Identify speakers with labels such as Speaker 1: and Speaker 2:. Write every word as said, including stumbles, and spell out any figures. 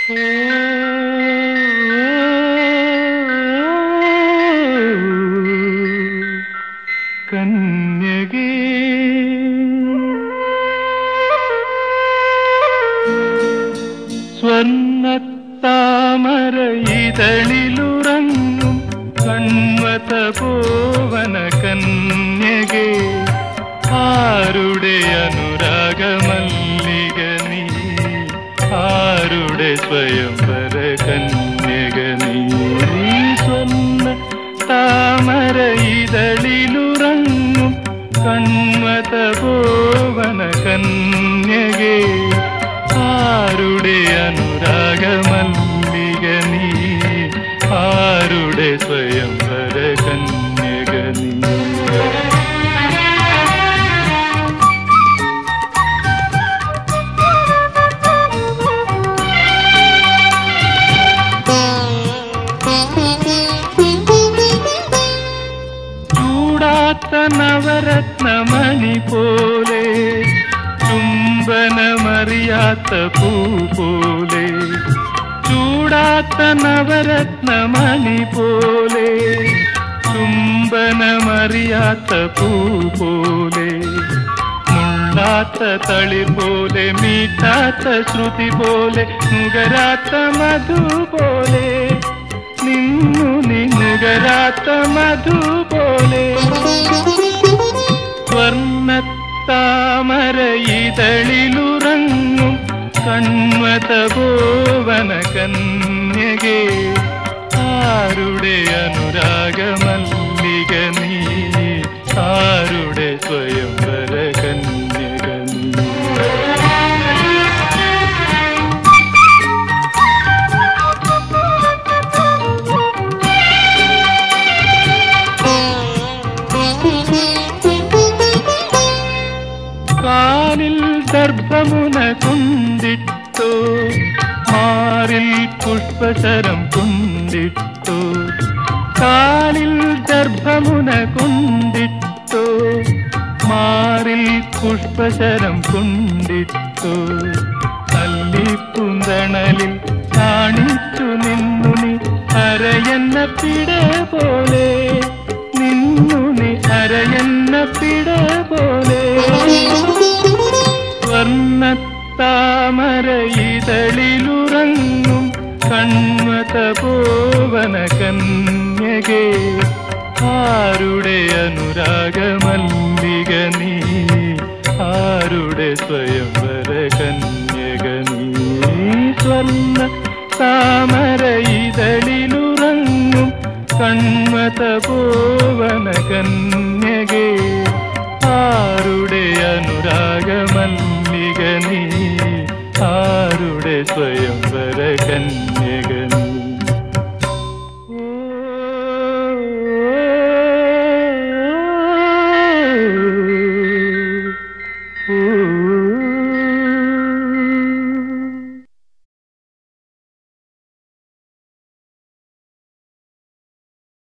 Speaker 1: കന്യകേ സ്വർണ്ണത്താമര ഇതളിലുറങ്ങും കൺവത പോവന കന്യകേ ആരുടെ അനുരാഗമല്ലിക നീ ആരുടെ സ്വയംവര കന്യക നീ സ്വർണ്ണ താമര ഇതളിലുറങ്ങും കൺവത പോവന കന്യകേ ആരുടെ അനുരാഗമല്ലിക നീ ആരുടെ സ്വയംവര കന്യക നീ ചൂടാത്ത നവരത്നമണി പോലെ ചുംബനമറിയാത്ത പൂ പോലെ ചൂടാത്ത നവരത്നമണി പോലെ ചുംബനമറിയാത്ത പൂ പോലെ മുള്ളാത്ത തളിർ പോലെ മീട്ടാത്ത ശ്രുതി പോലെ നുകരാത്ത മധു പോലെ നിന്നു നീ നുകരാത്ത മധു പോലെ സ്വർണ്ണത്താമര ഇതളിലുറങ്ങും കൺവത പോവന കന്യകേ ആരുടെ അനുരാഗമല്ലിക നീ ആരുടെ സ്വയംവര കന്യക നീ കാലിൽ ദർഭമുന കുന്തിട്ടോ മാറിൽ പുഷ്പശരം കുന്തിട്ടോ കാലിൽ ദർഭമുന കുന്തിട്ടോ മാറിൽ പുഷ്പശരം കുന്തിട്ടോ അല്ലിപ്പുന്തണലിൽ കാണിച്ചു നിന്നു നീ അരയെന്ന പിട പോലെ നിന്നു നീ അരയെന്ന പിട പോലെ സ്വർണ്ണത്താമര ഇതളിലുറങ്ങും കൺവത പോവന കന്യകേ ആരുടെ അനുരാഗമല്ലിക നീ ആരുടെ സ്വയംവര കന്യക നീ സ്വർണ്ണ താമര ഇതളിലുറങ്ങും കൺവത പോവന കന്യകേ ആരുടെ അനുരാഗമല്ലിക നീ ആരുടെ സ്വയംവര കന്യക നീ ഓ